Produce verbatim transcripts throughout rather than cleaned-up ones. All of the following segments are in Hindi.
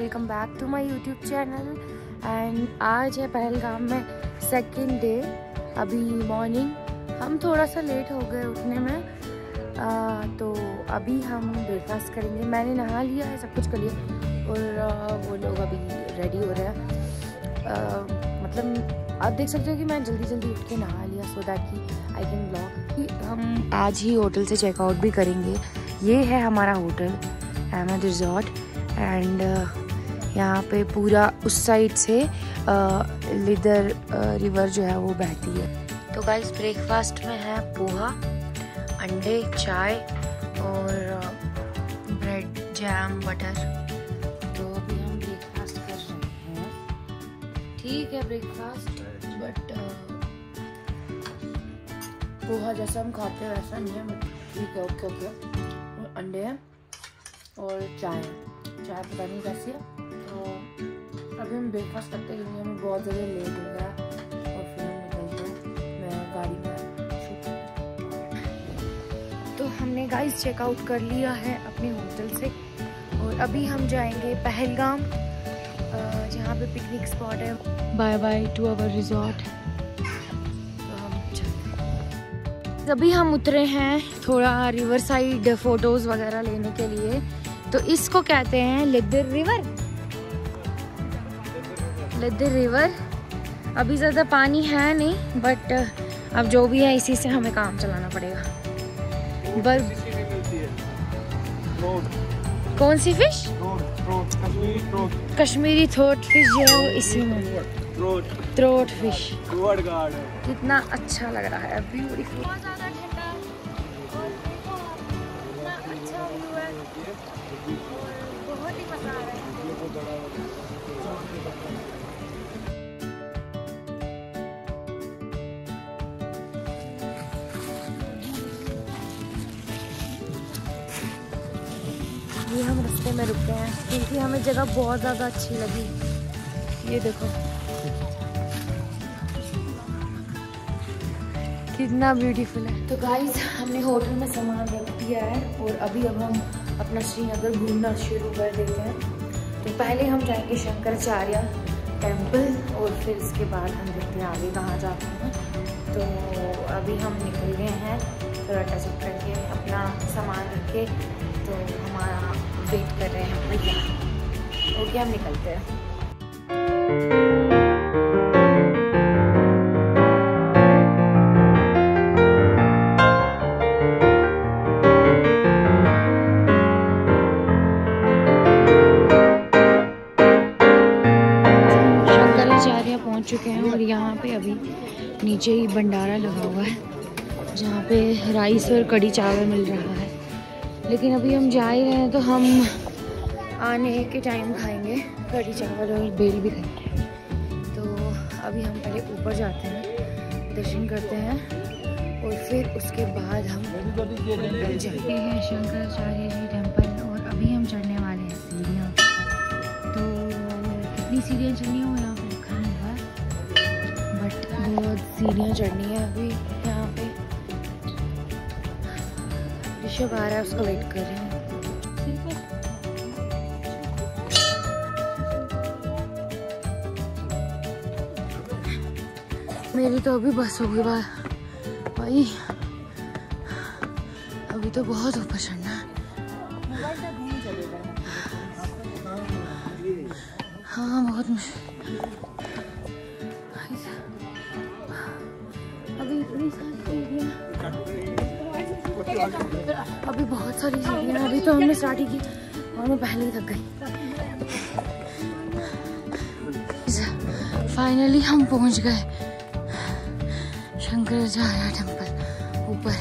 Welcome back to my YouTube channel. And आज है पहलगाम में सेकंड डे। अभी मॉर्निंग हम थोड़ा सा लेट हो गए उठने में, आ, तो अभी हम ब्रेकफास्ट करेंगे। मैंने नहा लिया है, सब कुछ कर लिया और आ, वो लोग अभी रेडी हो रहे हैं। मतलब आप देख सकते हो कि मैं जल्दी जल्दी उठ के नहा लिया सो दैट कि आई कैन ब्लॉग। हम आज ही होटल से चेकआउट भी करेंगे। ये है हमारा होटल अहमद रिजॉर्ट एंड यहाँ पे पूरा उस साइड से लिदर रिवर जो है वो बहती है। तो गाइस ब्रेकफास्ट में है पोहा, अंडे, चाय और ब्रेड, जैम, बटर। तो अभी हम ब्रेकफास्ट कर रहे हैं। ठीक है ब्रेकफास्ट, बट पोहा जैसा हम खाते हैं वैसा नहीं है, बट ठीक है, ओके ओके। और अंडे हैं और चाय चाय पता नहीं कैसी है। तो अभी हम ब्रेकफास्ट करते हैं क्योंकि हमें बहुत ज़्यादा लेट हो गया और फिर हम निकलते हैं। मैं गाड़ी में शूट। तो हमने गाइस चेकआउट कर लिया है अपने होटल से और अभी हम जाएंगे पहलगाम, जहाँ पे पिकनिक स्पॉट है। Bye bye to our resort. अभी हम उतरे हैं थोड़ा रिवर साइड फोटोज वगैरह लेने के लिए। तो इसको कहते हैं लिदर रिवर। लिदर रिवर अभी ज़्यादा पानी है नहीं, बट अब जो भी है इसी से हमें काम चलाना पड़ेगा। बस कौन सी फिश? कश्मीरी थ्रोट फिश जो है वो इसी में, थ्रोट फिश। कितना अच्छा लग रहा है, ब्यूटीफुल। बहुत ज़्यादा ठंडा और कितना अच्छा व्यू है, बहुत ही मज़ा आ रहा है। ये हम रास्ते में रुके हैं क्योंकि हमें जगह बहुत ज़्यादा अच्छी लगी। ये देखो कितना ब्यूटीफुल है। तो गाइस हमने होटल में सामान रख दिया है और अभी अब हम अपना श्रीनगर घूमना शुरू कर देते हैं। तो पहले हम जाएंगे शंकराचार्य टेम्पल और फिर इसके बाद हम देखते हैं आगे कहाँ जाते हैं। तो अभी हम निकल गए हैं थोड़ा टचअप करके, अपना सामान रख के। तो हमारा वेट कर रहे हैं भैया। ओके हम निकलते हैं। पहुंच चुके हैं और यहाँ पे अभी नीचे ही भंडारा लगा हुआ है जहाँ पे राइस और कड़ी चावल मिल रहा है। लेकिन अभी हम जा ही रहे हैं तो हम आने के टाइम खाएंगे कड़ी चावल और बेल भी खाएंगे। तो अभी हम पहले ऊपर जाते हैं, दर्शन करते हैं और फिर उसके बाद हम जाते हैं शंकराचार्य जी टेम्पल। और अभी हम चढ़ने वाले हैं सीढ़ियाँ। तो कितनी सीढ़ियाँ चढ़नी हो यहाँ पे लिखा हुआ है, बट बहुत सीढ़ियाँ चढ़नी है अभी यहाँ पे। ऋषभ आ रहा है, उसको वेट कर रहे हैं। मेरी तो अभी बस हो गई भाई, अभी तो बहुत ऊपर चढ़ना है। हाँ बहुत मुश्किल। अभी इतनी सारी सीढ़ियाँ, अभी बहुत सारी सीढ़ियाँ। अभी तो हमने स्टार्ट ही की और मैं पहले ही थक गई। फाइनली हम पहुंच गए शंकराचार्य टेम्पल ऊपर।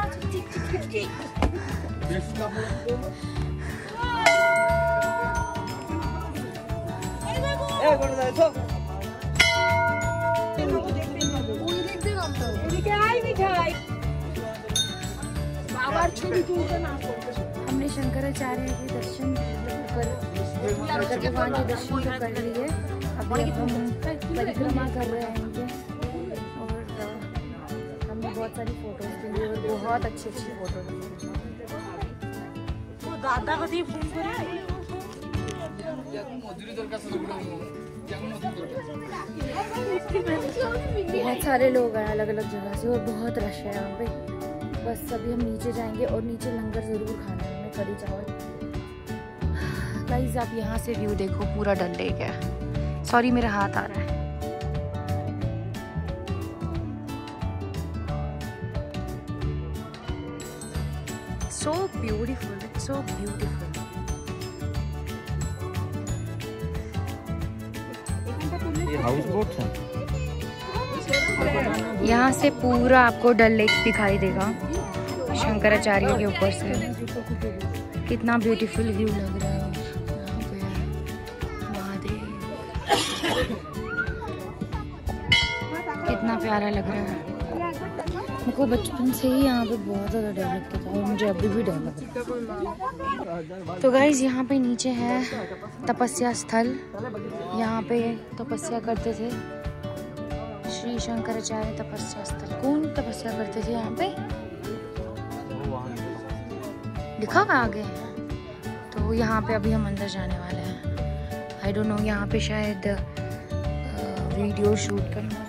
हमने शंकराचार्य के दर्शन भगवान के दर्शन तो कर लिए। अब हम परिक्रमा कर रहे हैं इनके और हमने बहुत सारी फोटोज ली और बहुत अच्छी अच्छी फोटोज ली। दादा को बहुत सारे लोग आए अलग अलग जगह से और बहुत रश है यहाँ पे। बस अभी हम नीचे जाएंगे और नीचे लंगर ज़रूर खाना है हमें, कढ़ी चावल। गाइस आप यहाँ से व्यू देखो, पूरा डल लेक है। सॉरी मेरा हाथ आ रहा है। So beautiful, it's so beautiful. ये हाउस बोट है। यहाँ से पूरा आपको डल लेक दिखाई देगा शंकराचार्य के ऊपर से। कितना ब्यूटीफुल व्यू लग रहा है यहाँ पे। महादेव कितना प्यारा लग रहा है। मुझको बचपन से ही यहाँ पे बहुत ज़्यादा डर लगता था और मुझे अभी भी डर लगता है। तो गाइज यहाँ पे नीचे है तपस्या स्थल। यहाँ पे तपस्या करते थे श्री शंकराचार्य तपस्या स्थल। कौन तपस्या करते थे यहाँ पे? लिखा हुआ आगे। तो यहाँ पे अभी हम अंदर जाने वाले हैं। आई डोंट नो, यहाँ पे शायद वीडियो शूट करना।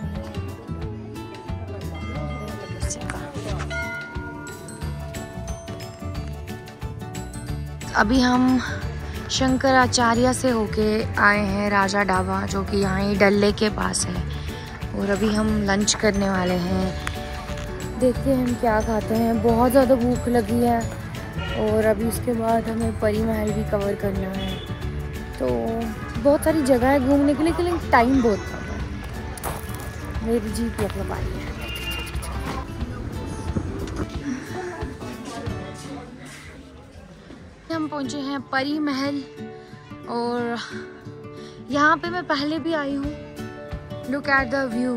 अभी हम शंकराचार्य से होके आए हैं राजा ढाबा, जो कि यहाँ ही डल लेक के पास है। और अभी हम लंच करने वाले हैं। देखते हैं हम क्या खाते हैं। बहुत ज़्यादा भूख लगी है और अभी उसके बाद हमें परी महल भी कवर करना है। तो बहुत सारी जगह है घूमने के लिए, के लिए टाइम बहुत कम है। मेरी जीप मतलब आई है। हम पहुंचे हैं परी महल और यहाँ पे मैं पहले भी आई हूँ। Look at the view.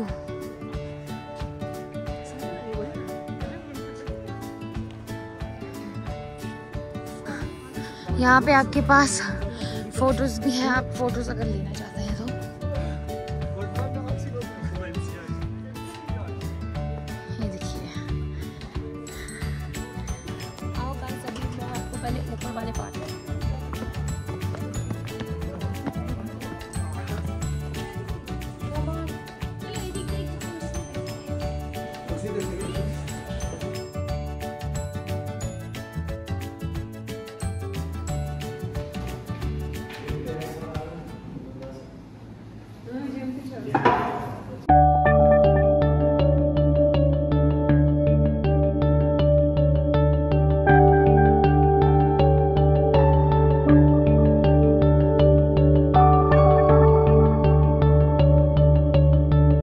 यहाँ पे आपके पास फोटोज भी है, आप फोटोज अगर लेना चाहते हैं तो।